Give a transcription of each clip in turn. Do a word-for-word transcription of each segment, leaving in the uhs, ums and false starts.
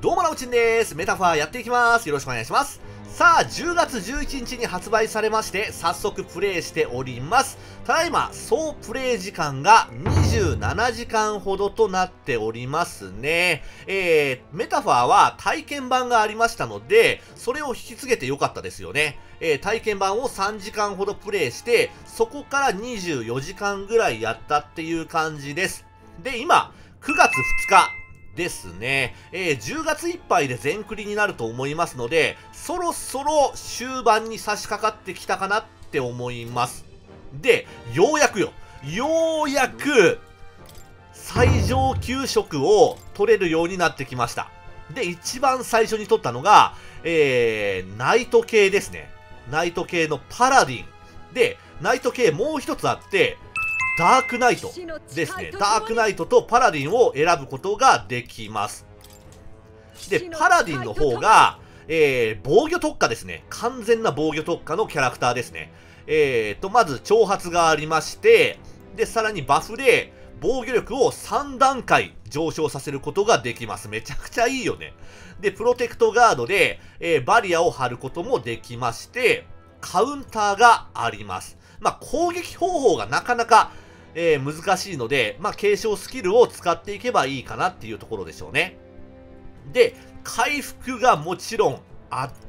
どうもなおちんです。メタファーやっていきます。よろしくお願いします。さあ、じゅうがつじゅういちにちに発売されまして、早速プレイしております。ただいま、総プレイ時間がにじゅうななじかんほどとなっておりますね。えー、メタファーは体験版がありましたので、それを引き継げてよかったですよね。えー、体験版をさんじかんほどプレイして、そこからにじゅうよじかんぐらいやったっていう感じです。で、今、くがつふつか。ですね。えー、じゅうがついっぱいで全クリになると思いますので、そろそろ終盤に差し掛かってきたかなって思います。で、ようやくよ。ようやく、最上級職を取れるようになってきました。で、一番最初に取ったのが、えー、ナイト系ですね。ナイト系のパラディン。で、ナイト系もう一つあって、ダークナイトですね。ダークナイトとパラディンを選ぶことができます。で、パラディンの方が、えー、防御特化ですね。完全な防御特化のキャラクターですね。えーと、まず挑発がありまして、で、さらにバフで防御力をさんだんかい上昇させることができます。めちゃくちゃいいよね。で、プロテクトガードで、えー、バリアを張ることもできまして、カウンターがあります。まあ、攻撃方法がなかなか、えー、難しいので、まあ、継承スキルを使っていけばいいかなっていうところでしょうね。で、回復がもちろんあって、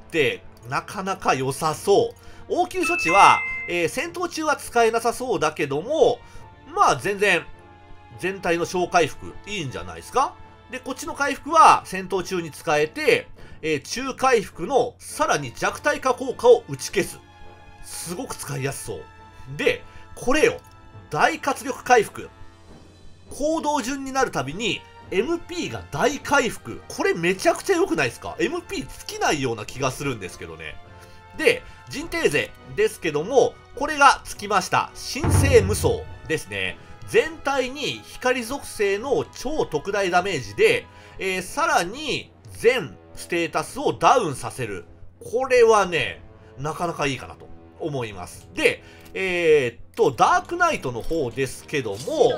なかなか良さそう。応急処置は、えー、戦闘中は使えなさそうだけども、まあ、全然、全体の小回復いいんじゃないですか。で、こっちの回復は戦闘中に使えて、えー、中回復のさらに弱体化効果を打ち消す。すごく使いやすそう。で、これよ。大活力回復。行動順になるたびに エムピー が大回復。これめちゃくちゃ良くないですか？ エムピー 尽きないような気がするんですけどね。で、人定勢ですけども、これがつきました。神聖無双ですね。全体に光属性の超特大ダメージで、えー、さらに全ステータスをダウンさせる。これはね、なかなかいいかなと思います。で、えー、っと、ダークナイトの方ですけども、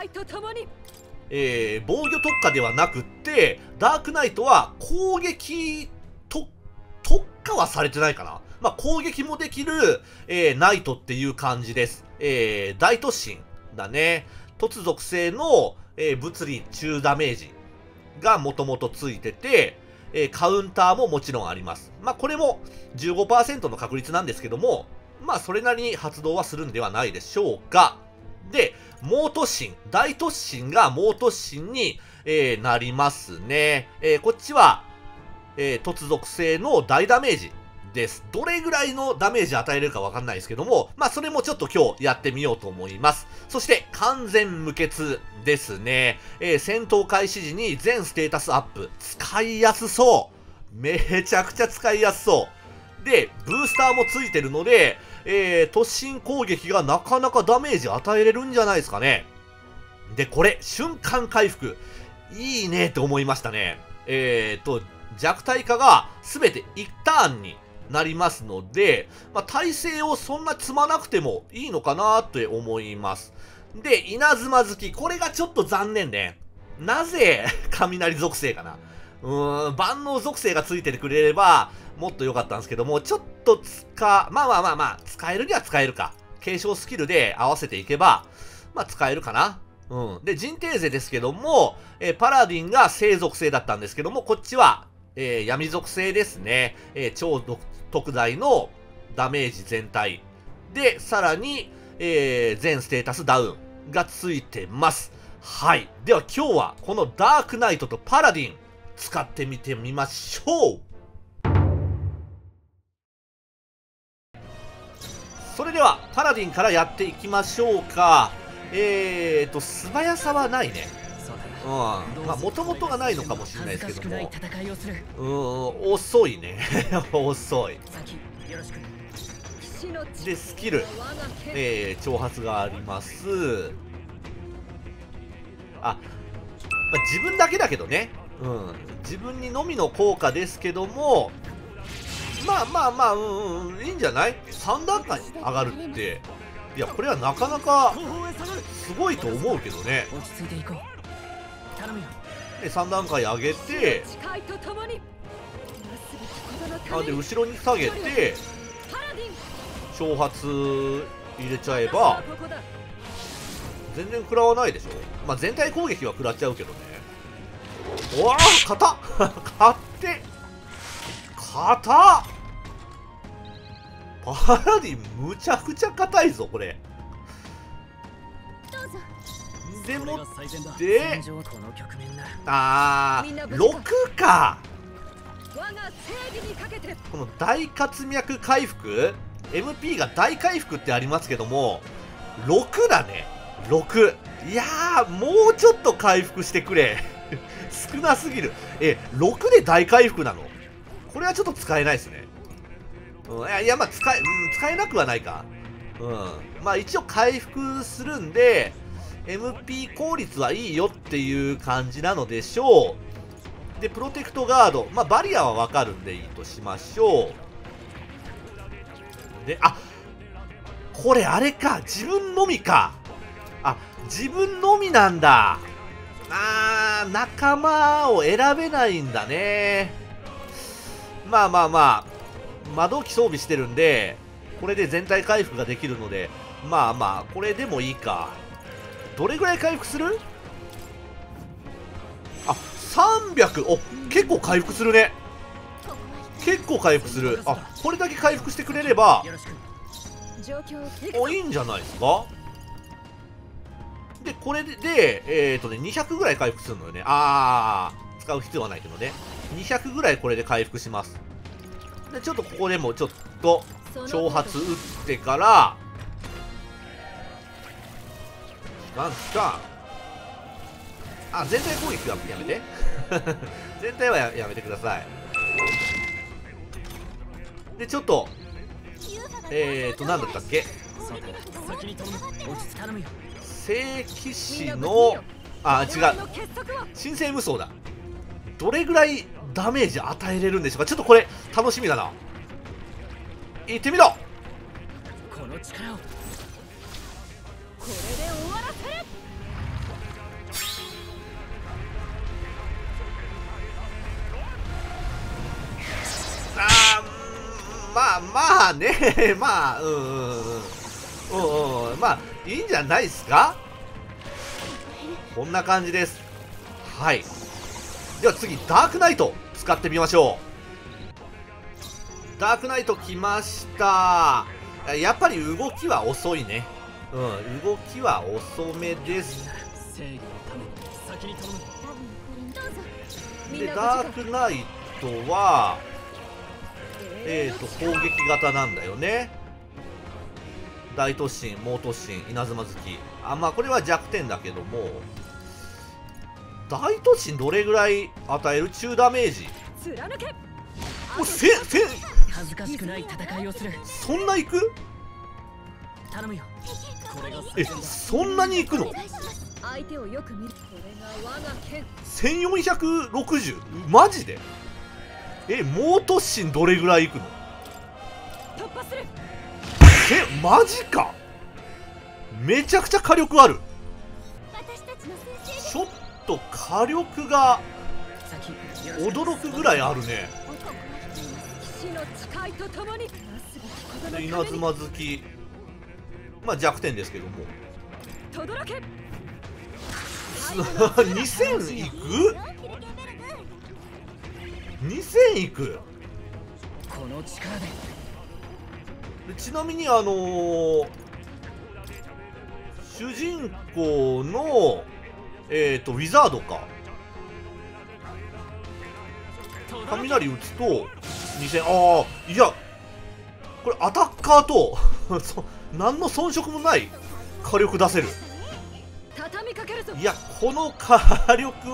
えー、防御特化ではなくって、ダークナイトは攻撃と特化はされてないかな。まあ、攻撃もできる、えー、ナイトっていう感じです。えー、大突進だね。突属性の、えー、物理中ダメージがもともとついてて、えー、カウンターももちろんあります。まあ、これも じゅうごパーセント の確率なんですけども、まあ、それなりに発動はするんではないでしょうか。で、猛突進。大突進が猛突進に、えー、なりますね。えー、こっちは、えー、突属性の大ダメージです。どれぐらいのダメージ与えれるかわかんないですけども、まあ、それもちょっと今日やってみようと思います。そして、完全無欠ですね。えー、戦闘開始時に全ステータスアップ。使いやすそう。めちゃくちゃ使いやすそう。で、ブースターもついてるので、えー、突進攻撃がなかなかダメージ与えれるんじゃないですかね。で、これ、瞬間回復。いいねって思いましたね。えーと、弱体化が全ていちターンになりますので、まあ、耐性をそんな積まなくてもいいのかなって思います。で、稲妻好き。これがちょっと残念ね。なぜ、雷属性かな。うーん、万能属性がついててくれれば、もっと良かったんですけども、ちょっと使、まあまあまあまあ、使えるには使えるか。継承スキルで合わせていけば、まあ使えるかな。うん。で、人定勢ですけども、えー、パラディンが聖属性だったんですけども、こっちは、えー、闇属性ですね。えー、超特大のダメージ全体。で、さらに、えー、全ステータスダウンがついてます。はい。では今日は、このダークナイトとパラディン、使ってみてみましょう。それでは、パラディンからやっていきましょうか。えーと、素早さはないね。うん。まあ、もともとがないのかもしれないですけども。うーん、遅いね。遅い。で、スキル。えー、挑発があります。あ、まあ、自分だけだけどね。うん。自分にのみの効果ですけども、まあまあまあ、うんうん、いいんじゃない ?さん 段階に上がるって。いや、これはなかなか、すごいと思うけどね。 でさん段階上げて、あで後ろに下げて挑発入れちゃえば全然食らわないでしょ。まあ全体攻撃は食らっちゃうけどね。うわー硬っ勝って硬っパラディンむちゃくちゃ硬いぞこれ。でもってあーろくか。この大活脈回復 エムピー が大回復ってありますけどもろくだね。ろく。いやーもうちょっと回復してくれ少なすぎる。えろくで大回復なの？これはちょっと使えないですね。うん、いやいやまあ使え、うん、使えなくはないか。うんまあ一応回復するんで エムピー 効率はいいよっていう感じなのでしょう。でプロテクトガード、まあバリアはわかるんでいいとしましょう。であこれあれか、自分のみか。あ自分のみなんだ。あー仲間を選べないんだね。まあまあまあ魔導機装備してるんでこれで全体回復ができるのでまあまあこれでもいいか。どれぐらい回復する？あさんびゃく。お結構回復するね。結構回復する。あこれだけ回復してくれればおいいんじゃないですか。でこれででえっ、ー、とねにひゃくぐらい回復するのよね。ああ使う必要はないけどね。にひゃくぐらいこれで回復します。でちょっとここでもちょっと挑発打ってからなんかあ全体攻撃はやめて全体は や, やめてください。でちょっとえっ、ー、となんだったっけ聖騎士のあ違う神聖無双だ。どれぐらいダメージ与えれるんでしょうか。ちょっとこれ楽しみだな。行ってみろ。この力をこれで終わらせる。あーまあまあねまあうんうんうんうんうんまあいいんじゃないですか。こんな感じです。はい。では次ダークナイト使ってみましょう。ダークナイト来ました。やっぱり動きは遅いね。うん動きは遅めです。でダークナイトはえーと攻撃型なんだよね。大突進猛突進稲妻突きあまあこれは弱点だけども大突進どれぐらい与える？中ダメージおせせ恥ずかしくない戦いをする。そんないく？頼むよ。えそんなにいくの？せんよんひゃくろくじゅうマジで？え猛突進どれぐらいいくの？えマジか。めちゃくちゃ火力ある。ちょっと火力が驚くぐらいあるね。で稲妻好きまあ弱点ですけどもにせんいく ?にせん いくこの力で。でちなみにあのー、主人公のえっとウィザードか雷打つとにせん。ああいやこれアタッカーと何の遜色もない火力出せる。いやこの火力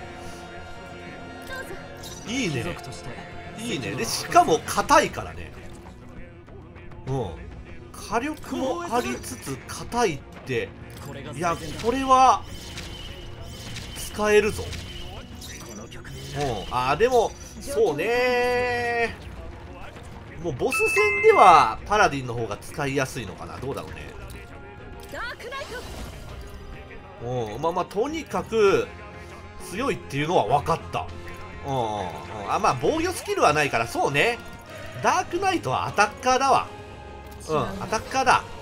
はいいねいいね。でしかも硬いからね。うん火力もありつつ硬いっていやこれは使えるぞ。うんあでもそうねもうボス戦ではパラディンの方が使いやすいのかな。どうだろうね。うんまあまあとにかく強いっていうのは分かった。うんうんうん。あ、まあ防御スキルはないから、そうね。ダークナイトはアタッカーだわ。うん、アタッカーだ。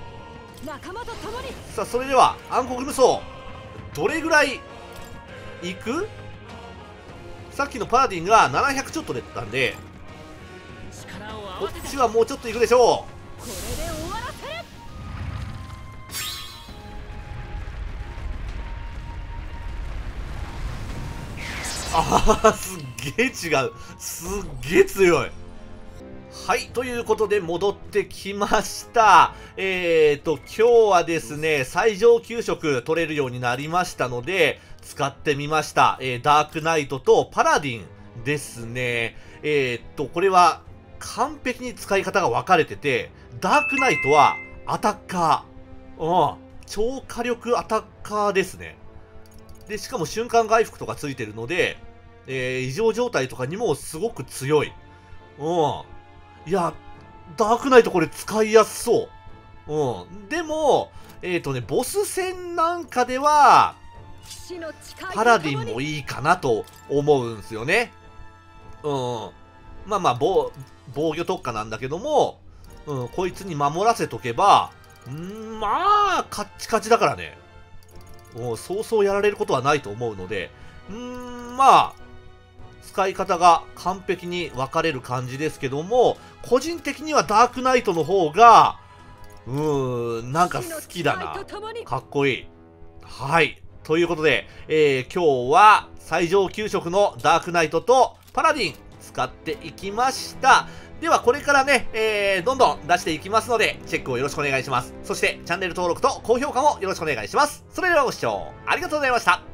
さあ、それでは暗黒無双どれぐらいいく？さっきのパラディンがななひゃくちょっとでったんで、こっちはもうちょっといくでしょう。ああ、すっげえ違う。すっげえ強い。はい。ということで、戻ってきました。えーと、今日はですね、最上級色取れるようになりましたので、使ってみました。えー、ダークナイトとパラディンですね。えーと、これは完璧に使い方が分かれてて、ダークナイトはアタッカー。うん。超火力アタッカーですね。で、しかも瞬間回復とかついてるので、えー、異常状態とかにもすごく強い。うん。いや、ダークナイトこれ使いやすそう。うん。でも、えっとね、ボス戦なんかでは、パラディンもいいかなと思うんすよね。うん。まあまあ、防、防御特化なんだけども、うん、こいつに守らせとけば、んまあ、カッチカチだからね。うん、そうそうやられることはないと思うので、んーまあ、使い方が完璧に分かれる感じですけども、個人的にはダークナイトの方が、うーん、なんか好きだな。かっこいい。はい。ということで、えー、今日は最上級色のダークナイトとパラディン使っていきました。ではこれからね、えー、どんどん出していきますので、チェックをよろしくお願いします。そしてチャンネル登録と高評価もよろしくお願いします。それではご視聴ありがとうございました。